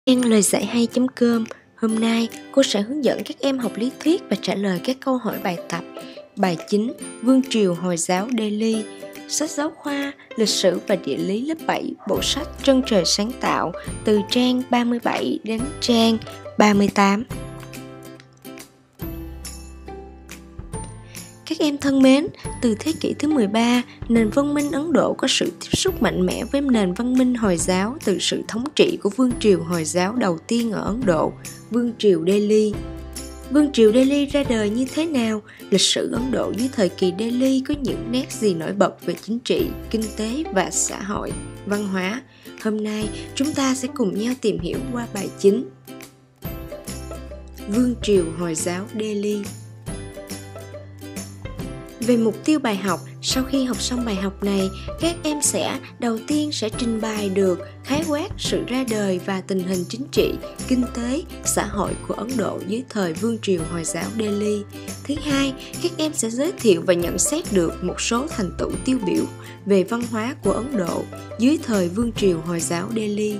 Trang lời dạy hay.com. Hôm nay cô sẽ hướng dẫn các em học lý thuyết và trả lời các câu hỏi bài tập. Bài 9. Vương triều Hồi giáo Delhi. Sách giáo khoa Lịch sử và Địa lý lớp 7, bộ sách Chân trời sáng tạo, từ trang 37 đến trang 38. Các em thân mến, từ thế kỷ thứ 13, nền văn minh Ấn Độ có sự tiếp xúc mạnh mẽ với nền văn minh Hồi giáo từ sự thống trị của vương triều Hồi giáo đầu tiên ở Ấn Độ, vương triều Delhi. Vương triều Delhi ra đời như thế nào? Lịch sử Ấn Độ dưới thời kỳ Delhi có những nét gì nổi bật về chính trị, kinh tế và xã hội, văn hóa? Hôm nay chúng ta sẽ cùng nhau tìm hiểu qua bài 9. Vương triều Hồi giáo Delhi. Về mục tiêu bài học, sau khi học xong bài học này, các em đầu tiên sẽ trình bày được khái quát sự ra đời và tình hình chính trị, kinh tế, xã hội của Ấn Độ dưới thời vương triều Hồi giáo Delhi. Thứ hai, các em sẽ giới thiệu và nhận xét được một số thành tựu tiêu biểu về văn hóa của Ấn Độ dưới thời vương triều Hồi giáo Delhi.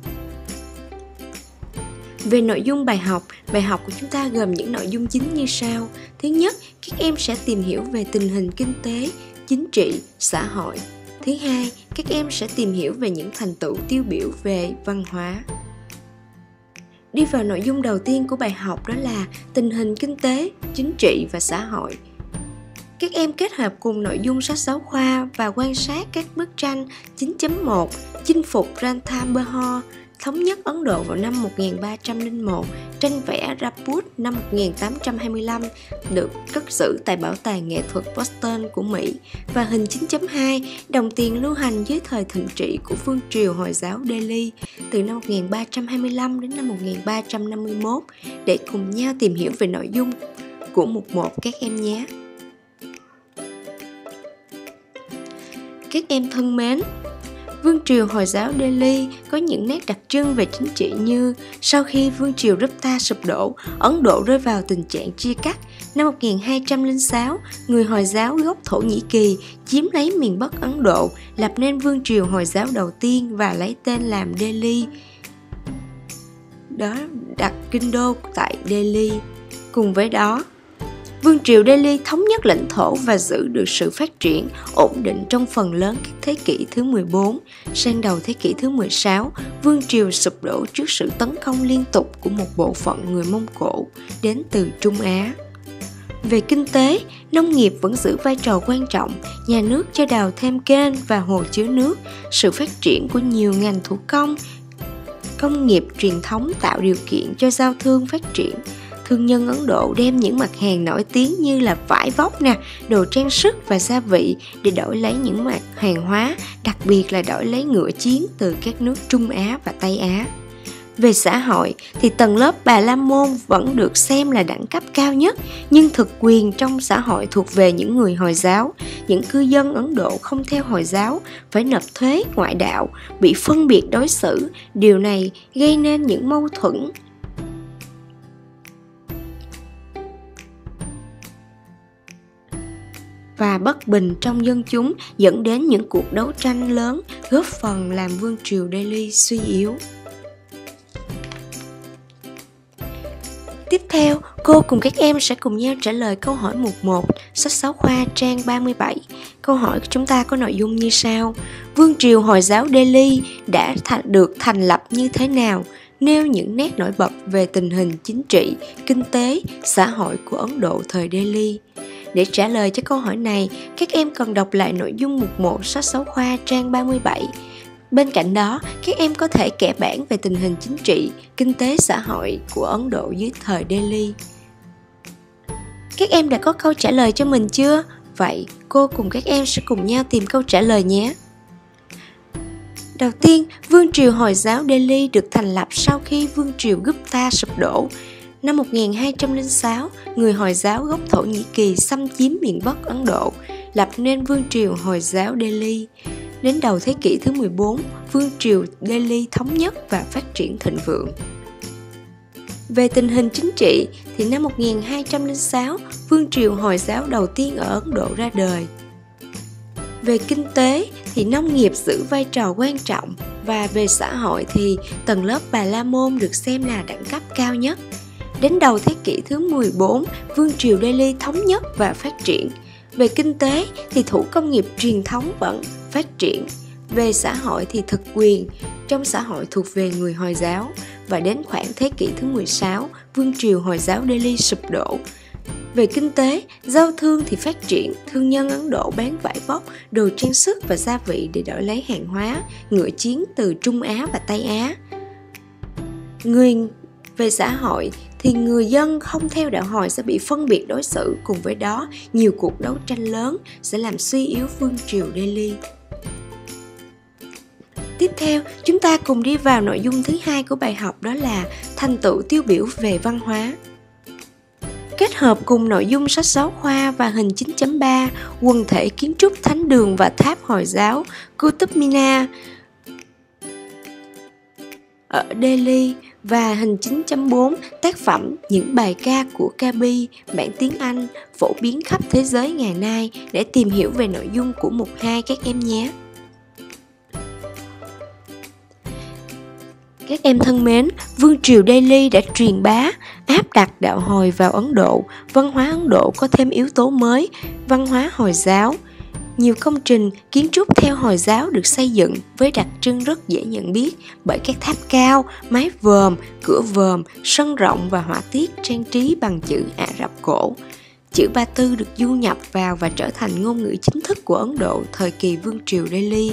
Về nội dung bài học của chúng ta gồm những nội dung chính như sau. Thứ nhất, các em sẽ tìm hiểu về tình hình kinh tế, chính trị, xã hội. Thứ hai, các em sẽ tìm hiểu về những thành tựu tiêu biểu về văn hóa. Đi vào nội dung đầu tiên của bài học, đó là tình hình kinh tế, chính trị và xã hội. Các em kết hợp cùng nội dung sách giáo khoa và quan sát các bức tranh 9.1 Chinh phục Ranthambore, thống nhất Ấn Độ vào năm 1301, tranh vẽ Rajput năm 1825 được cất giữ tại Bảo tàng nghệ thuật Boston của Mỹ, và hình 9.2 đồng tiền lưu hành dưới thời thịnh trị của vương triều Hồi giáo Delhi từ năm 1325 đến năm 1351 để cùng nhau tìm hiểu về nội dung của mục 1 các em nhé. Các em thân mến, vương triều Hồi giáo Delhi có những nét đặc trưng về chính trị như: sau khi vương triều Gupta sụp đổ, Ấn Độ rơi vào tình trạng chia cắt. Năm 1206, người Hồi giáo gốc Thổ Nhĩ Kỳ chiếm lấy miền Bắc Ấn Độ, lập nên vương triều Hồi giáo đầu tiên và lấy tên làm Delhi. Đó, đặt kinh đô tại Delhi. Cùng với đó, vương triều Delhi thống nhất lãnh thổ và giữ được sự phát triển, ổn định trong phần lớn các thế kỷ thứ 14. Sang đầu thế kỷ thứ 16, vương triều sụp đổ trước sự tấn công liên tục của một bộ phận người Mông Cổ đến từ Trung Á. Về kinh tế, nông nghiệp vẫn giữ vai trò quan trọng, nhà nước cho đào thêm kênh và hồ chứa nước. Sự phát triển của nhiều ngành thủ công, công nghiệp truyền thống tạo điều kiện cho giao thương phát triển. Thương nhân Ấn Độ đem những mặt hàng nổi tiếng như là vải vóc, đồ trang sức và gia vị để đổi lấy những mặt hàng hóa, đặc biệt là đổi lấy ngựa chiến từ các nước Trung Á và Tây Á. Về xã hội thì tầng lớp Bà La Môn vẫn được xem là đẳng cấp cao nhất, nhưng thực quyền trong xã hội thuộc về những người Hồi giáo. Những cư dân Ấn Độ không theo Hồi giáo phải nộp thuế ngoại đạo, bị phân biệt đối xử. Điều này gây nên những mâu thuẫn và bất bình trong dân chúng, dẫn đến những cuộc đấu tranh lớn, góp phần làm vương triều Delhi suy yếu. Tiếp theo, cô cùng các em sẽ cùng nhau trả lời câu hỏi mục 1, sách giáo khoa trang 37. Câu hỏi của chúng ta có nội dung như sau: vương triều Hồi giáo Delhi đã được thành lập như thế nào? Nêu những nét nổi bật về tình hình chính trị, kinh tế, xã hội của Ấn Độ thời Delhi. Để trả lời cho câu hỏi này, các em cần đọc lại nội dung mục 1 sách giáo khoa trang 37. Bên cạnh đó, các em có thể kẻ bảng về tình hình chính trị, kinh tế xã hội của Ấn Độ dưới thời Delhi. Các em đã có câu trả lời cho mình chưa? Vậy, cô cùng các em sẽ cùng nhau tìm câu trả lời nhé. Đầu tiên, vương triều Hồi giáo Delhi được thành lập sau khi vương triều Gupta sụp đổ. Năm 1206, người Hồi giáo gốc Thổ Nhĩ Kỳ xâm chiếm miền Bắc Ấn Độ, lập nên vương triều Hồi giáo Delhi. Đến đầu thế kỷ thứ 14, vương triều Delhi thống nhất và phát triển thịnh vượng. Về tình hình chính trị thì năm 1206, vương triều Hồi giáo đầu tiên ở Ấn Độ ra đời. Về kinh tế thì nông nghiệp giữ vai trò quan trọng, và về xã hội thì tầng lớp Bà La Môn được xem là đẳng cấp cao nhất. Đến đầu thế kỷ thứ 14, vương triều Delhi thống nhất và phát triển. Về kinh tế thì thủ công nghiệp truyền thống vẫn phát triển. Về xã hội thì thực quyền trong xã hội thuộc về người Hồi giáo, và đến khoảng thế kỷ thứ 16, vương triều Hồi giáo Delhi sụp đổ. Về kinh tế, giao thương thì phát triển, thương nhân Ấn Độ bán vải vóc, đồ trang sức và gia vị để đổi lấy hàng hóa, ngựa chiến từ Trung Á và Tây Á. Về xã hội thì người dân không theo đạo Hồi sẽ bị phân biệt đối xử, cùng với đó nhiều cuộc đấu tranh lớn sẽ làm suy yếu vương triều Delhi. Tiếp theo, chúng ta cùng đi vào nội dung thứ hai của bài học, đó là thành tựu tiêu biểu về văn hóa. Kết hợp cùng nội dung sách giáo khoa và hình 9.3, quần thể kiến trúc thánh đường và tháp Hồi giáo Qutub Minar ở Delhi và hình 9.4, tác phẩm Những bài ca của Kabi, bản tiếng Anh, phổ biến khắp thế giới ngày nay, để tìm hiểu về nội dung của mục 2 các em nhé. Các em thân mến, vương triều Delhi đã truyền bá, áp đặt đạo Hồi vào Ấn Độ. Văn hóa Ấn Độ có thêm yếu tố mới, văn hóa Hồi giáo. Nhiều công trình kiến trúc theo Hồi giáo được xây dựng với đặc trưng rất dễ nhận biết bởi các tháp cao, mái vòm, cửa vòm, sân rộng và họa tiết trang trí bằng chữ Ả Rập cổ. Chữ Ba Tư được du nhập vào và trở thành ngôn ngữ chính thức của Ấn Độ thời kỳ vương triều Delhi.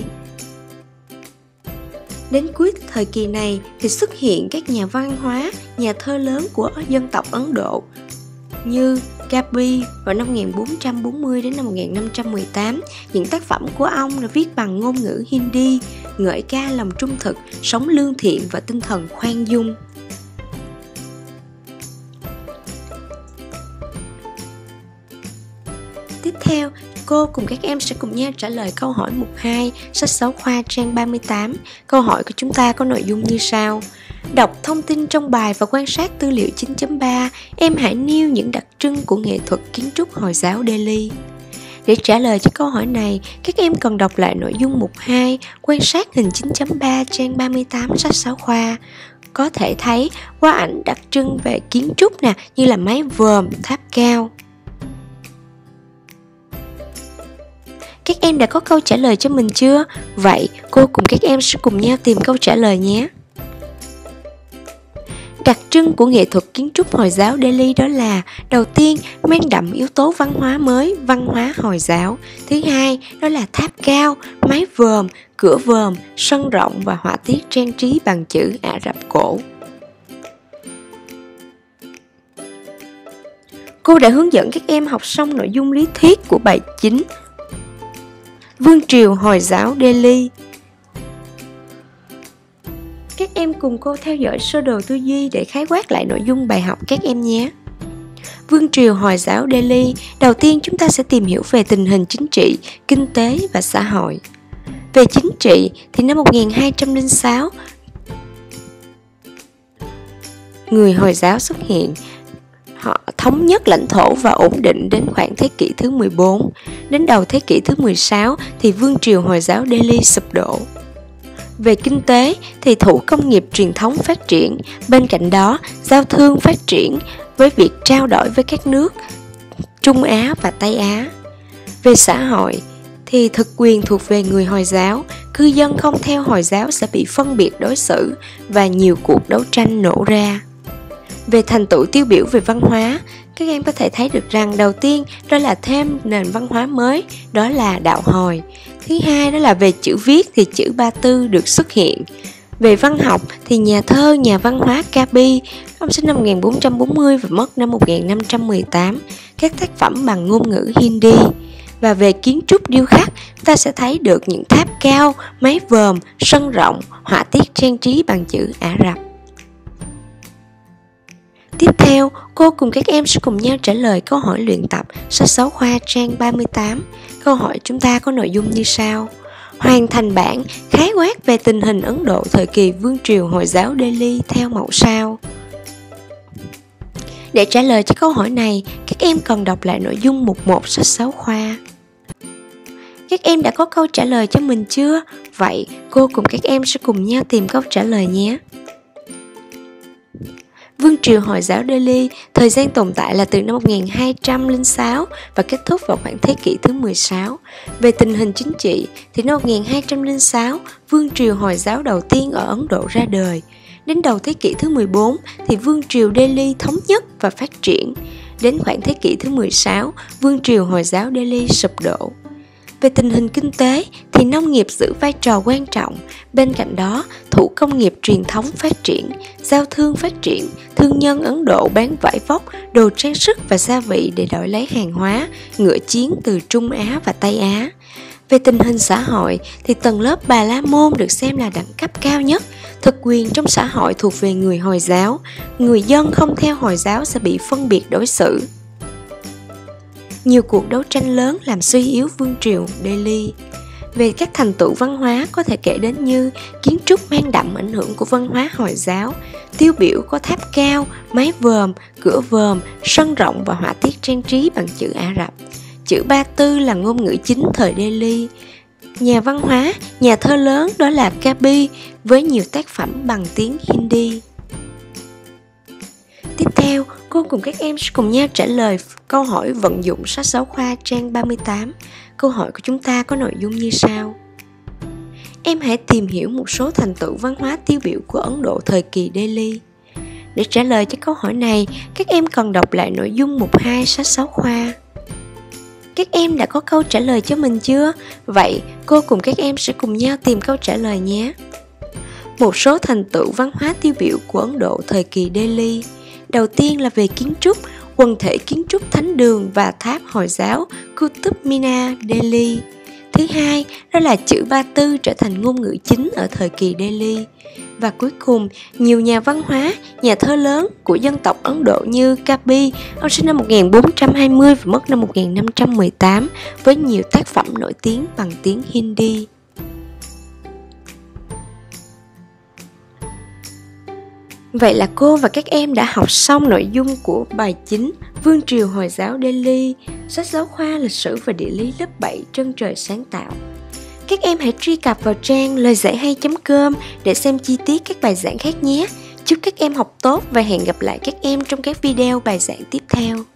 Đến cuối thời kỳ này thì xuất hiện các nhà văn hóa, nhà thơ lớn của dân tộc Ấn Độ như Kabi vào năm 1440 đến năm 1518. Những tác phẩm của ông là viết bằng ngôn ngữ Hindi, ngợi ca lòng trung thực, sống lương thiện và tinh thần khoan dung. Tiếp theo, cô cùng các em sẽ cùng nhau trả lời câu hỏi mục 2, sách giáo khoa trang 38. Câu hỏi của chúng ta có nội dung như sau. Đọc thông tin trong bài và quan sát tư liệu 9.3, em hãy nêu những đặc trưng của nghệ thuật kiến trúc Hồi giáo Delhi. Để trả lời cho câu hỏi này, các em cần đọc lại nội dung mục 2, quan sát hình 9.3 trang 38 sách giáo khoa. Có thể thấy qua ảnh đặc trưng về kiến trúc như là mái vòm, tháp cao. Các em đã có câu trả lời cho mình chưa? Vậy cô cùng các em sẽ cùng nhau tìm câu trả lời nhé. Đặc trưng của nghệ thuật kiến trúc Hồi giáo Delhi đó là: đầu tiên, mang đậm yếu tố văn hóa mới, văn hóa Hồi giáo. Thứ hai, đó là tháp cao, mái vòm, cửa vòm, sân rộng và họa tiết trang trí bằng chữ Ả Rập cổ. Cô đã hướng dẫn các em học xong nội dung lý thuyết của bài 9, vương triều Hồi giáo Delhi. Các em cùng cô theo dõi sơ đồ tư duy để khái quát lại nội dung bài học các em nhé. Vương triều Hồi giáo Delhi, đầu tiên chúng ta sẽ tìm hiểu về tình hình chính trị, kinh tế và xã hội. Về chính trị thì năm 1206, người Hồi giáo xuất hiện. Họ thống nhất lãnh thổ và ổn định đến khoảng thế kỷ thứ 14. Đến đầu thế kỷ thứ 16 thì vương triều Hồi giáo Delhi sụp đổ. Về kinh tế thì thủ công nghiệp truyền thống phát triển, bên cạnh đó giao thương phát triển với việc trao đổi với các nước Trung Á và Tây Á. Về xã hội thì thực quyền thuộc về người Hồi giáo, cư dân không theo Hồi giáo sẽ bị phân biệt đối xử và nhiều cuộc đấu tranh nổ ra. Về thành tựu tiêu biểu về văn hóa, các em có thể thấy được rằng đầu tiên đó là thêm nền văn hóa mới, đó là đạo Hồi. Thứ hai đó là về chữ viết thì chữ Ba Tư được xuất hiện. Về văn học thì nhà thơ, nhà văn hóa Kabi, ông sinh năm 1440 và mất năm 1518, các tác phẩm bằng ngôn ngữ Hindi. Và về kiến trúc điêu khắc, ta sẽ thấy được những tháp cao, mái vòm, sân rộng, họa tiết trang trí bằng chữ Ả Rập. Tiếp theo, cô cùng các em sẽ cùng nhau trả lời câu hỏi luyện tập sách giáo khoa trang 38. Câu hỏi chúng ta có nội dung như sau. Hoàn thành bảng khái quát về tình hình Ấn Độ thời kỳ vương triều Hồi giáo Delhi theo mẫu sao. Để trả lời cho câu hỏi này, các em cần đọc lại nội dung mục 1 sách giáo khoa. Các em đã có câu trả lời cho mình chưa? Vậy cô cùng các em sẽ cùng nhau tìm câu trả lời nhé. Vương triều Hồi giáo Delhi thời gian tồn tại là từ năm 1206 và kết thúc vào khoảng thế kỷ thứ 16. Về tình hình chính trị thì năm 1206, Vương triều Hồi giáo đầu tiên ở Ấn Độ ra đời. Đến đầu thế kỷ thứ 14 thì Vương triều Delhi thống nhất và phát triển. Đến khoảng thế kỷ thứ 16, Vương triều Hồi giáo Delhi sụp đổ. Về tình hình kinh tế thì nông nghiệp giữ vai trò quan trọng, bên cạnh đó thủ công nghiệp truyền thống phát triển, giao thương phát triển, thương nhân Ấn Độ bán vải vóc, đồ trang sức và gia vị để đổi lấy hàng hóa, ngựa chiến từ Trung Á và Tây Á. Về tình hình xã hội thì tầng lớp Bà La Môn được xem là đẳng cấp cao nhất, thực quyền trong xã hội thuộc về người Hồi giáo, người dân không theo Hồi giáo sẽ bị phân biệt đối xử. Nhiều cuộc đấu tranh lớn làm suy yếu Vương triều Delhi. Về các thành tựu văn hóa có thể kể đến như kiến trúc mang đậm ảnh hưởng của văn hóa Hồi giáo, tiêu biểu có tháp cao, mái vòm, cửa vòm, sân rộng và họa tiết trang trí bằng chữ Ả Rập. Chữ Ba Tư là ngôn ngữ chính thời Delhi. Nhà văn hóa, nhà thơ lớn đó là Kabi với nhiều tác phẩm bằng tiếng Hindi. Tiếp theo, cô cùng các em sẽ cùng nhau trả lời câu hỏi vận dụng sách giáo khoa trang 38. Câu hỏi của chúng ta có nội dung như sau. Em hãy tìm hiểu một số thành tựu văn hóa tiêu biểu của Ấn Độ thời kỳ Delhi. Để trả lời cho câu hỏi này, các em cần đọc lại nội dung mục 2 sách giáo khoa. Các em đã có câu trả lời cho mình chưa? Vậy, cô cùng các em sẽ cùng nhau tìm câu trả lời nhé. Một số thành tựu văn hóa tiêu biểu của Ấn Độ thời kỳ Delhi. Đầu tiên là về kiến trúc, quần thể kiến trúc thánh đường và tháp Hồi giáo Qutub Minar Delhi. Thứ hai, đó là chữ Ba Tư trở thành ngôn ngữ chính ở thời kỳ Delhi. Và cuối cùng, nhiều nhà văn hóa, nhà thơ lớn của dân tộc Ấn Độ như Kabi, ông sinh năm 1420 và mất năm 1518 với nhiều tác phẩm nổi tiếng bằng tiếng Hindi. Vậy là cô và các em đã học xong nội dung của bài 9 Vương triều Hồi giáo Delhi, sách giáo khoa lịch sử và địa lý lớp 7 Chân trời sáng tạo. Các em hãy truy cập vào trang lời giải hay.com để xem chi tiết các bài giảng khác nhé. Chúc các em học tốt và hẹn gặp lại các em trong các video bài giảng tiếp theo.